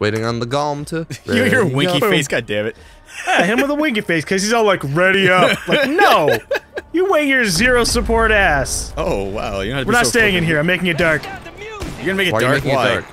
waiting on the GaLm to. You're a winky face, goddammit. Yeah, him with a winky face, because he's all like, ready up. Like, no! You wait your zero support ass. Oh, wow. You We're not staying in here. I'm making it dark. You're gonna make it Why dark? are you making it dark?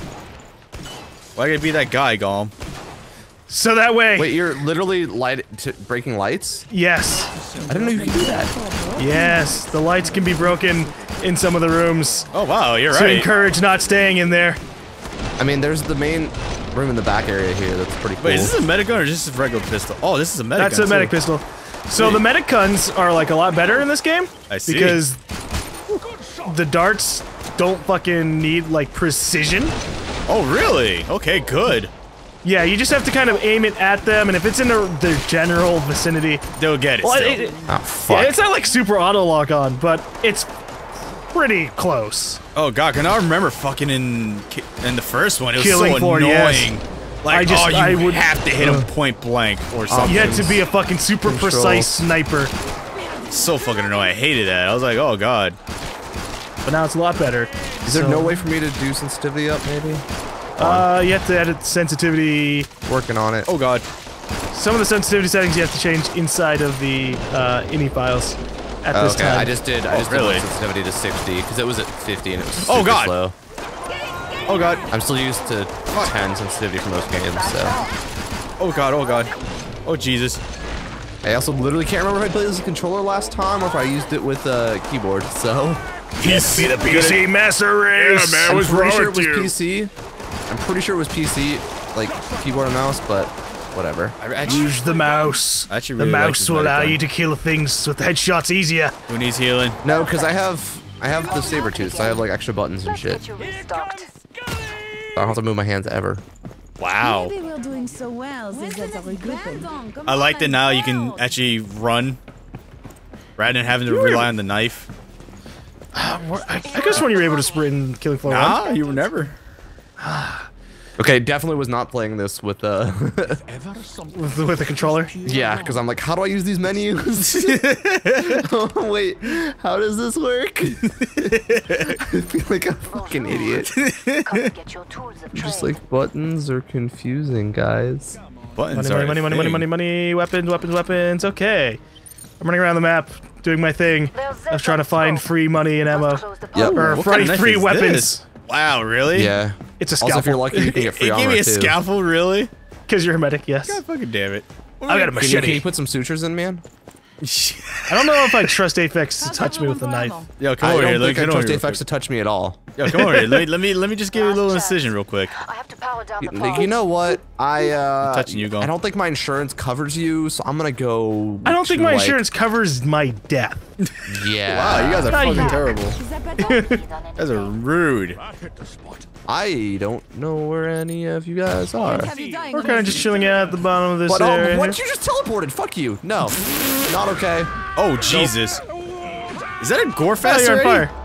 Why gotta be that guy, GaLm? So that way. Wait, you're literally breaking lights? Yes. I didn't know you could do that. Yes, the lights can be broken in some of the rooms. Oh, wow, you're To right. encourage not staying in there. I mean, there's the main room in the back area here that's pretty cool. Wait, is this a medic gun or is this a regular pistol? Oh, this is a medic gun. That's a medic pistol. So the medic guns are like a lot better in this game. I see. Because the darts don't fucking need like precision. Oh, really? Okay, good. Yeah, you just have to kind of aim it at them, and if it's in their general vicinity, they'll get it. well, Still. Oh, fuck. yeah, it's not like super auto lock on, but it's pretty close. Oh god, can I remember fucking in the first one? It was Killing so floor, annoying. yes. Like, I you would have to hit him point blank or something. You had to be a fucking super Controls. precise sniper, So fucking annoying. I hated that. I was like, oh god. but now it's a lot better. Is there no way for me to do sensitivity up, maybe? You have to edit sensitivity. Working on it. Oh god. Some of the sensitivity settings you have to change inside of the INI files at this Okay, time. I just did really? my sensitivity to 60 because it was at 50 and it was super Oh, God. slow. Oh god. I'm still used to 10 sensitivity for most games, so. Oh god. Oh god. Oh Jesus. I also literally can't remember if I played this as a controller last time or if I used it with a keyboard, so. Yes, be the PC Master Race! Yeah, man. I'm What's pretty wrong sure it with was you? PC. I'm pretty sure it was PC, like keyboard and mouse, but whatever. I actually, Use the mouse. I actually The really like mouse this will medic allow gun. you to kill things with headshots easier. Who needs healing? No, because I have the saber tooth, so I have like extra buttons and shit. So I don't have to move my hands ever. Wow. Maybe we're doing so well. The Zeds are regrouping. I like that now you can actually run rather than having to rely on the knife. I guess when you're able to sprint and killing floor Nah, you were never. Okay, definitely was not playing this with with the controller. yeah, because I'm like, how do I use these menus? Oh, wait, how does this work? I feel like a fucking idiot. Just like buttons are confusing, guys. Buttons Money, are money, money, money, money, money, weapons, weapons, weapons. Okay. I'm running around the map, doing my thing. I was trying to find free money and ammo. Yep. Or What kind of knife free is weapons. this? Wow, really? Yeah. It's a Also, if you're scalpel. lucky, you can get free It gave armor me a too. scalpel, really? Because you're a medic, yes. God fucking damn it. I got a Can machete. you put some sutures in, man? I don't know if I trust Apex to touch me with a knife. Yo, come I over here. don't think I Come over trust here real Apex to quick. touch me at all. Yo, come over here. Let me just give you a little incision real quick. I have to power down the Like, you know what? touching you, Gone. I don't think my insurance covers you, so I'm gonna go. I don't think to, my like- insurance covers my death. Yeah. Wow, you guys are Not fucking you. terrible. You guys are rude. I don't know where any of you guys are. We're kind of just chilling out at the bottom of this But area. what? You just teleported? Fuck you. No, not okay. Oh, Jesus. Is that a gore Oh, fest you're on already? fire.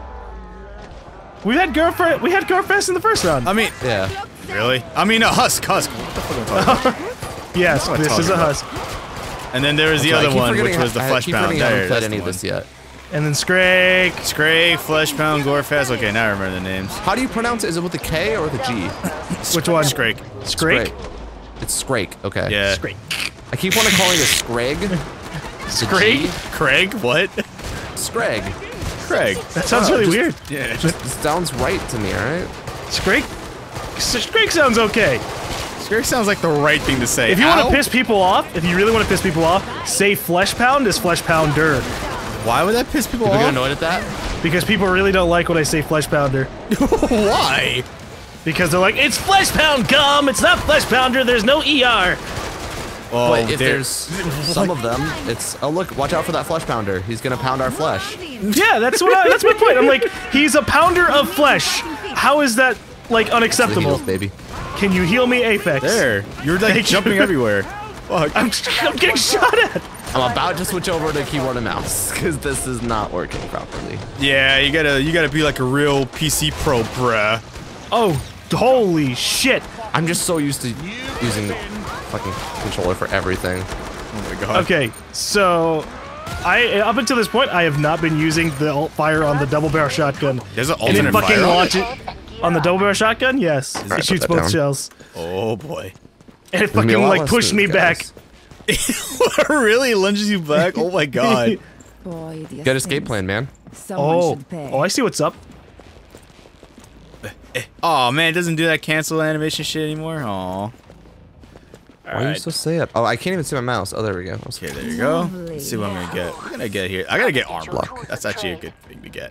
We had Gorefest in the first round. I mean, Yeah. really? I mean, a husk. What the fuck am I talking about? Yes, What am I this is a talking about? husk. And then there was the So I other keep one, forgetting which was the I flesh keep pound. forgetting I There, haven't played that's any the of this one. yet. And then Scrake. Scrake, flesh pound, gore fest. Okay, now I remember the names. How do you pronounce it? Is it with a K or with a G? Which one? Scrake. Scrake? It's Scrake. Okay. Yeah. Scrake. I keep wanting to call it a Scrag. Scrake? Craig? What? Scrag. Craig. That sounds really weird. Yeah. It sounds right to me, alright? Scrake? Scrake sounds okay. Scrake sounds like the right thing to say. If you want Ow. to piss people off, if you really want to piss people off, say flesh pound is flesh pounder. Why would that piss people People get off? annoyed at that? Because people really don't like when I say flesh pounder. Why? Because they're like, it's flesh pound gum, it's not flesh pounder, there's no ER. Oh, But if there- there's some of them, it's, oh look, watch out for that flesh pounder. He's gonna pound our flesh. Yeah, that's my point. I'm like, he's a pounder of flesh. How is that, like, The unacceptable? heels, baby. Can you heal me, Apex? There. You're like Thank jumping you. everywhere. Fuck. I'm getting shot at. I'm about to switch over to keyboard and mouse, because this is not working properly. Yeah, you gotta be like a real PC pro, bruh. Oh, holy shit. I'm just so used to using the fucking controller for everything. Oh my god. Okay, so up until this point, I have not been using the alt fire on the double barrel shotgun. There's an And it alternate fucking fire. launch it on the double barrel shotgun. Yes, Alright, it shoots put that both down. shells. Oh boy. And it fucking like pushed me back. Really lunges you back? Oh my god. Boy, Got escape plan, man. Oh, I see what's up. Oh man, it doesn't do that cancel animation shit anymore. Aw. Why are you so sad? Oh, I can't even see my mouse. Oh, there we go. Okay, there you go. Let's see what I'm gonna get. What can I get here? I gotta get armor. That's actually a good thing to get.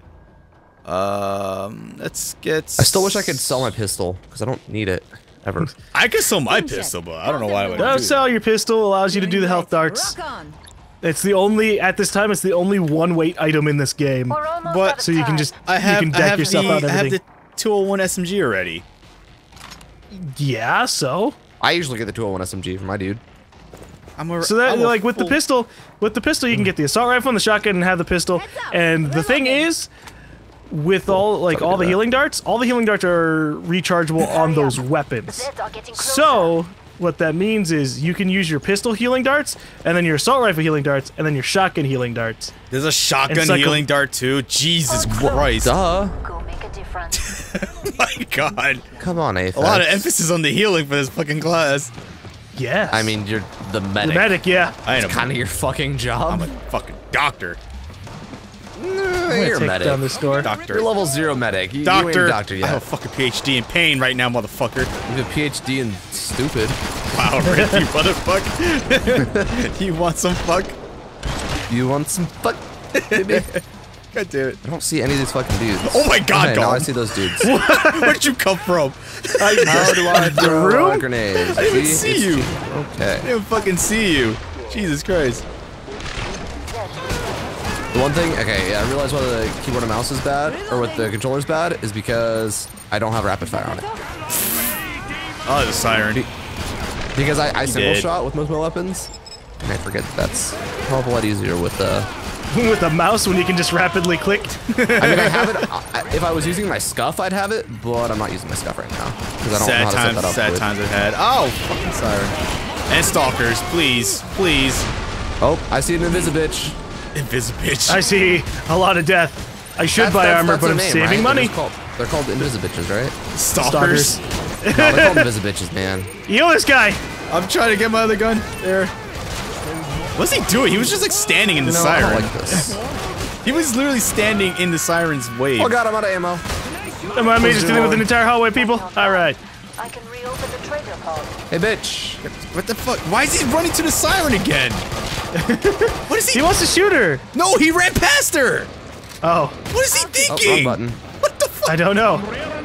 Let's get. I still wish I could sell my pistol because I don't need it ever. I could sell my pistol, but I don't know why I would. Don't sell your pistol. Allows you to do the health darts. It's the only at this time. It's the only one weight item in this game. But so you can just I can deck yourself out. I have the 201 SMG already. Yeah. So. I usually get the 201 SMG for my dude. So that like with the pistol you can get the assault rifle and the shotgun and have the pistol. And the thing is, with all the healing darts are rechargeable on those weapons. So what that means is you can use your pistol healing darts, and then your assault rifle healing darts, and then your shotgun healing darts. There's a shotgun healing dart too. Jesus Christ! Duh. Oh my god. Come on, Apex. A lot of emphasis on the healing for this fucking class. Yes. I mean, you're the medic. The medic, yeah. I ain't kind of your fucking job. I'm a fucking doctor. You're a medic. Down this door. Doctor. You're level 0 medic. You Doctor. ain't a doctor yet. I have a fucking PhD in pain right now, motherfucker. You have a PhD in stupid. Wow, Rick, you motherfucker. You want some fuck? You want some fuck, baby? God damn it. I don't see any of these fucking dudes. Oh my god, okay, now I see those dudes. Where'd you come from? How do I throw grenades? I didn't even see you. Okay. I didn't even fucking see you. Jesus Christ. The one thing, okay, yeah, I realize why the keyboard and mouse is bad, or what the controller's bad, is because I don't have rapid fire on it. Oh, the siren. Because I single shot with most of my weapons, and I forget that's a hell of a lot easier with the... with a mouse when you can just rapidly click. I mean, I have it. If I was using my scuff, I'd have it, but I'm not using my scuff right now because I don't know how to set that up. Sad times I've had. Oh, fucking siren. And stalkers, please, please. Oh, I see an invisibitch. Invisibitch. I see a lot of death. I should buy armor, but I'm saving money. They're called invisibitches, right? Stalkers. No, they're called invisibitches, man. Heal this guy. I'm trying to get my other gun. There. What's he doing? He was just like standing in the siren. I don't like this. He was literally standing in the siren's wave. Oh god, I'm out of ammo. Am I just dealing with an entire hallway, people? Alright. I can reopen the trader pod. Hey, bitch. What the fuck? Why is he running to the siren again? What is he? He wants to shoot her. No, he ran past her. Oh. What is he thinking? Wrong button. What the fuck? I don't know.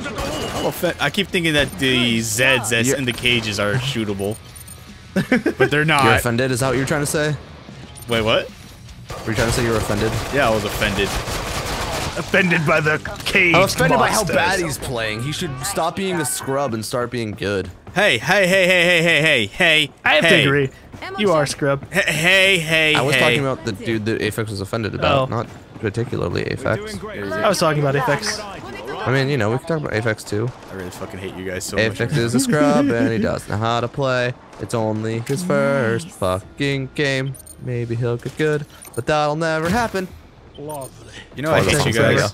I keep thinking that the Zeds that's in the cages are shootable. But they're not. You're offended? Is that what you're trying to say? Wait, what? Were you trying to say you're offended? Yeah, I was offended. Offended by the cage I'm offended by how monsters. bad he's playing. He should stop being a scrub and start being good. Hey, hey, hey, hey, hey, hey, hey, hey. I have to agree. You are scrub. Hey, hey, I was talking about the dude that Aphex was offended about, not particularly Aphex. I was talking about Aphex. I mean, you know, we can talk about Aphex too. I really fucking hate you guys so much. Aphex is a scrub and he doesn't know how to play. It's only his first fucking game. Maybe he'll get good, but that'll never happen. Lovely. You know, I hate you guys.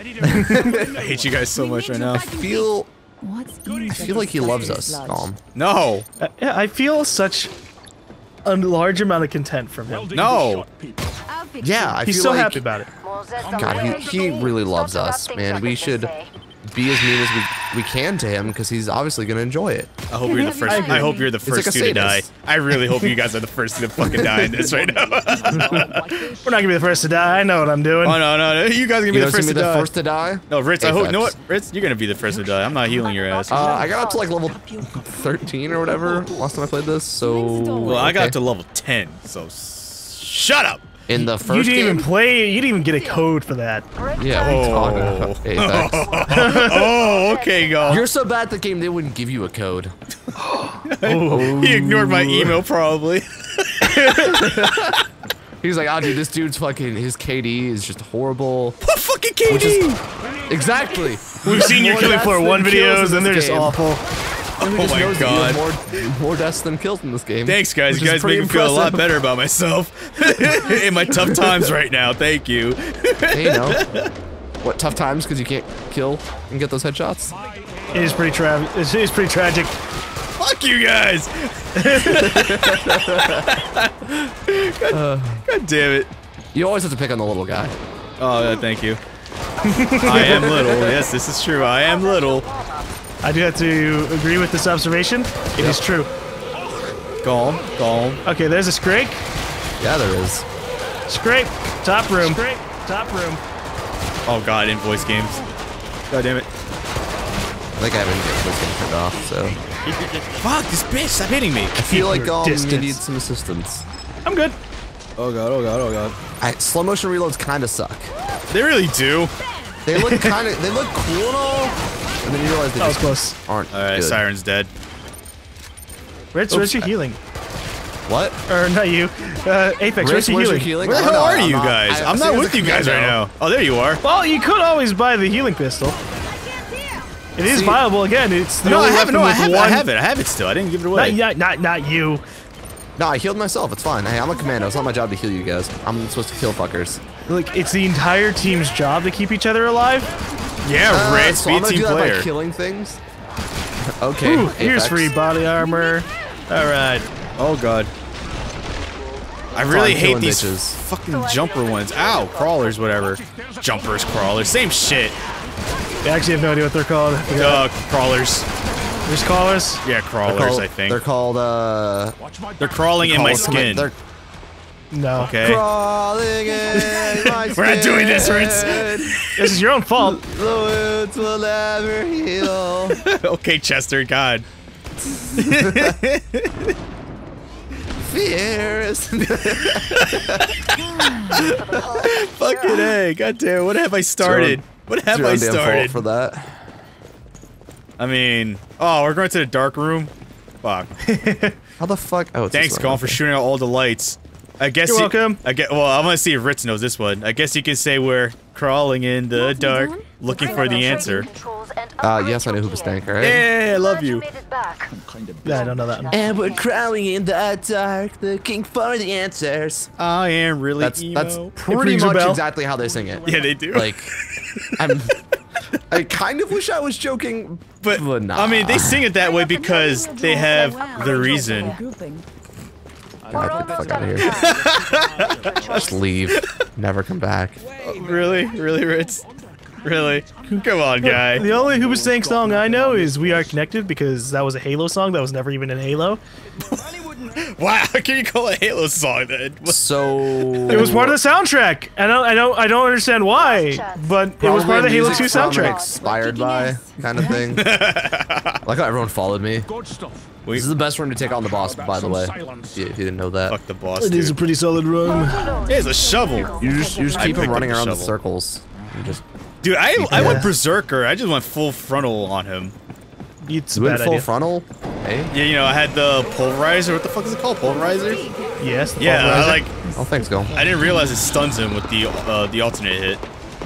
I hate you guys so much right now. I feel like he loves us, GaLm. No. Yeah, I feel such a large amount of content from him. No. Yeah, I He's feel so like, happy about it. God, he really loves us, man. We should be as mean as we can to him because he's obviously gonna enjoy it. I hope you're the first. I hope you're the first two to die. I really hope you guys are the first to fucking die in this right now. We're not gonna be the first to die. I know what I'm doing. Oh no, you guys are gonna be the first to die. First to die? No, Ritz. I hope. You know what, Ritz? You're gonna be the first to die. I'm not healing your ass. I got up to like level 13 or whatever last time I played this. So well, I got up to level 10. So shut up. In the first you didn't game? even play. You didn't even get a code for that. Yeah, what are you talking about? Oh, okay, GaLm. You're so bad at the game they wouldn't give you a code. He ignored my email probably. He's like, oh dude, this dude's fucking, his KD is just horrible. What fucking KD? Exactly. We've seen your Killing Floor 1 videos and they're just awful. Oh my god. More deaths than kills in this game. Thanks guys, you guys make me feel a lot better about myself. In my tough times right now, thank you. Hey, you know. What, tough times because you can't kill and get those headshots? It is pretty tragic. Fuck you guys! God damn it. You always have to pick on the little guy. Oh, thank you. I am little. Yes, this is true. I am little. I do have to agree with this observation. It is true. GaLm. Okay, there's a Scrake. Yeah, there is. Scrape. Top room. Scrape. Top room. Oh god, invoice games. God damn it. I think I haven't get this game turned off, so. Fuck, this bitch, stop hitting me. I feel like GaLm Distance. needs some assistance. I'm good. Oh god. Slow motion reloads kind of suck. They really do. They look kind of, they look cool and all, and then you realize they That was just close. aren't Alright, good. Siren's dead. Ritz, where's your healing? What? Or not you. Apex, where's your where's your healing? healing? Where the Oh, hell no, are I'm you not- guys? I'm I not see with the you guys right commando. now. Oh, there you are. Well, you could always buy the healing pistol. It is See- viable again. It's the No, I only have it. weapon No, I with have it. one- I have it. I have it still. I didn't give it away. Not you. No, I healed myself. It's fine. Hey, I'm a commando. It's not my job to heal you guys. I'm supposed to kill fuckers. Like, it's the entire team's job to keep each other alive. Yeah, Ritz, so be I'm a gonna team do that by player. killing things. Okay. Ooh, here's Apex. free body armor. Alright. Oh god. I really Fine, hate killing these bitches. fucking jumper ones. Ow, crawlers, whatever. Jumpers, crawlers, same shit. I actually have no idea what they're called. Crawlers. There's callers. Yeah, crawlers, I think. They're called, They're crawling in my skin. They're No. Okay. crawling in my skin. We're not doing this, Ritz. This is your own fault. The wounds will never heal. Okay, Chester, God. Fear is... Fucking A, goddamn, what have I started? What have I started? for that. I mean, oh, we're going to the dark room? Fuck. How the fuck? Oh, it's Thanks, this one. GaLm, for shooting out all the lights. I guess You're welcome. Well, I'm gonna see if Ritz knows this one. I guess you can say we're crawling in the dark, looking for the answer. Yes, I know Hoobastank, right? Yeah, I love you. Yeah, I don't know that one. And we're crawling in the dark, looking for the answers. I am really That's emo. pretty rings a much bell. exactly how they sing it. Yeah, they do. Like, I kind of wish I was joking, but nah. I mean, they sing it that way because they have the reason. Grouping. God, get the fuck out of here. Just leave. Never come back. Really, Ritz? Really? Come on, guy. The only Hoobastank song I know is "We Are Connected" because that was a Halo song that was never even in Halo. Wow, can you call it a Halo song then? So It was part of the soundtrack. I don't understand why, but it was part of the Halo 2 soundtrack. Inspired by kind of thing. Like how everyone followed me. This is the best room to take on the boss, by the way. If you didn't know that. Fuck the boss, It is a dude. pretty solid run. It's a shovel. You just I keep picked him running up the around in shovel. circles. You just Dude, I Yeah. went berserker. I just went full frontal on him. It's a went bad full idea. frontal. Hey. Yeah, you know, I had the pulverizer. What the fuck is it called? Pulverizer? Yes. the Yeah, I pulverizer. like. Oh, thanks, Go. I didn't realize it stuns him with the alternate hit.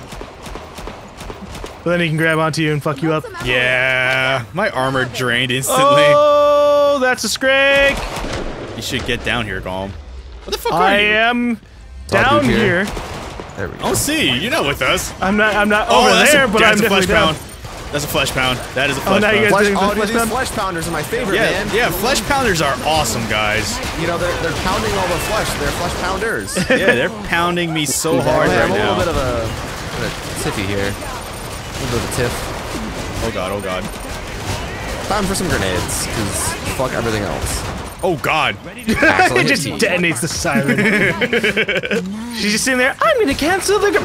But then he can grab onto you and fuck you up. Yeah, my armor drained instantly. Oh, that's a Scrake. You should get down here, GaLm. What the fuck I are you? am Dog down dude here. here. There we I go. don't see you. You're not with us. I'm not Oh, over that's there, a, but that's I'm a flesh definitely down. pound. That's a flesh pound. That is a Oh, flesh now you pound. guys- Flesh, doing the dude, flesh these pound? flesh pounders are my favorite, Yeah, man. yeah, flesh pounders are awesome, guys. You know, they're pounding all the flesh. They're flesh pounders. Yeah, they're pounding me so hard I'm right a little now. bit of a tiffy here. A little bit of a tiff. Oh god, oh god. Time for some grenades, because fuck everything else. Oh god. It just detonates the siren. She's just sitting there. I'm gonna cancel the.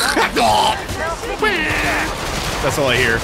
That's all I hear.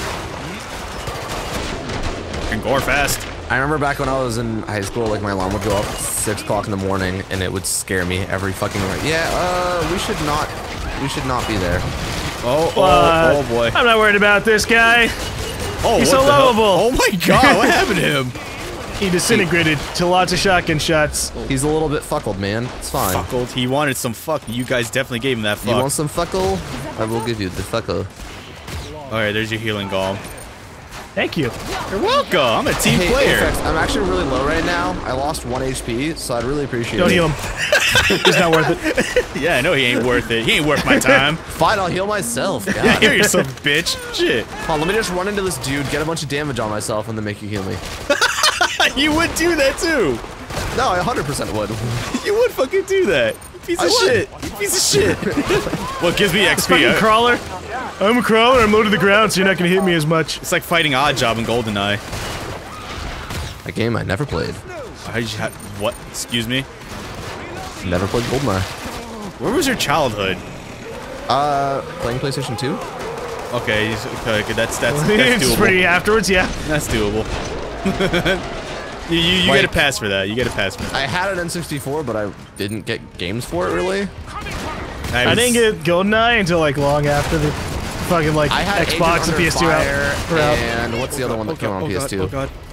And gore fast. I remember back when I was in high school, like my alarm would go off at 6 o'clock in the morning, and it would scare me every fucking night. Yeah, we should not be there. Oh boy. I'm not worried about this guy. Oh, He's what so the hell? lovable. Oh my god, what happened to him? He disintegrated to lots of shotgun shots. He's a little bit fuckled, man. It's fine. Fuckled. He wanted some fuck. You guys definitely gave him that You fuck. want some fuckle? I will give you the fuckle. Alright, there's your healing GaLm. Thank you. You're welcome. I'm a team Hey, player. Apex, I'm actually really low right now. I lost 1 HP, so I'd really appreciate Don't it. heal him. He's not worth it. Yeah, I know he ain't worth it. He ain't worth my time. Fine, I'll heal myself. God. Yeah, hear yourself, bitch. Shit. Hold on, let me just run into this dude, get a bunch of damage on myself, and then make you heal me. You would do that too. No, I 100% would. You would fucking do that. Piece of shit. You piece of shit. What gives me XP? Fucking crawler. I'm a crawler. I'm low to the ground, so you're not gonna hit me as much. It's like fighting Oddjob in GoldenEye. A game I never played. What? Excuse me? Never played GoldenEye. Where was your childhood? Playing PlayStation 2? Okay, that's doable. Pretty afterwards, yeah. That's doable. you get a pass for that. You get a pass for that. I had an N64, but I didn't get games for it really. I didn't get GoldenEye until like long after the fucking like I had Xbox and PS2 out. And what's the other one that came on PS2? Oh god.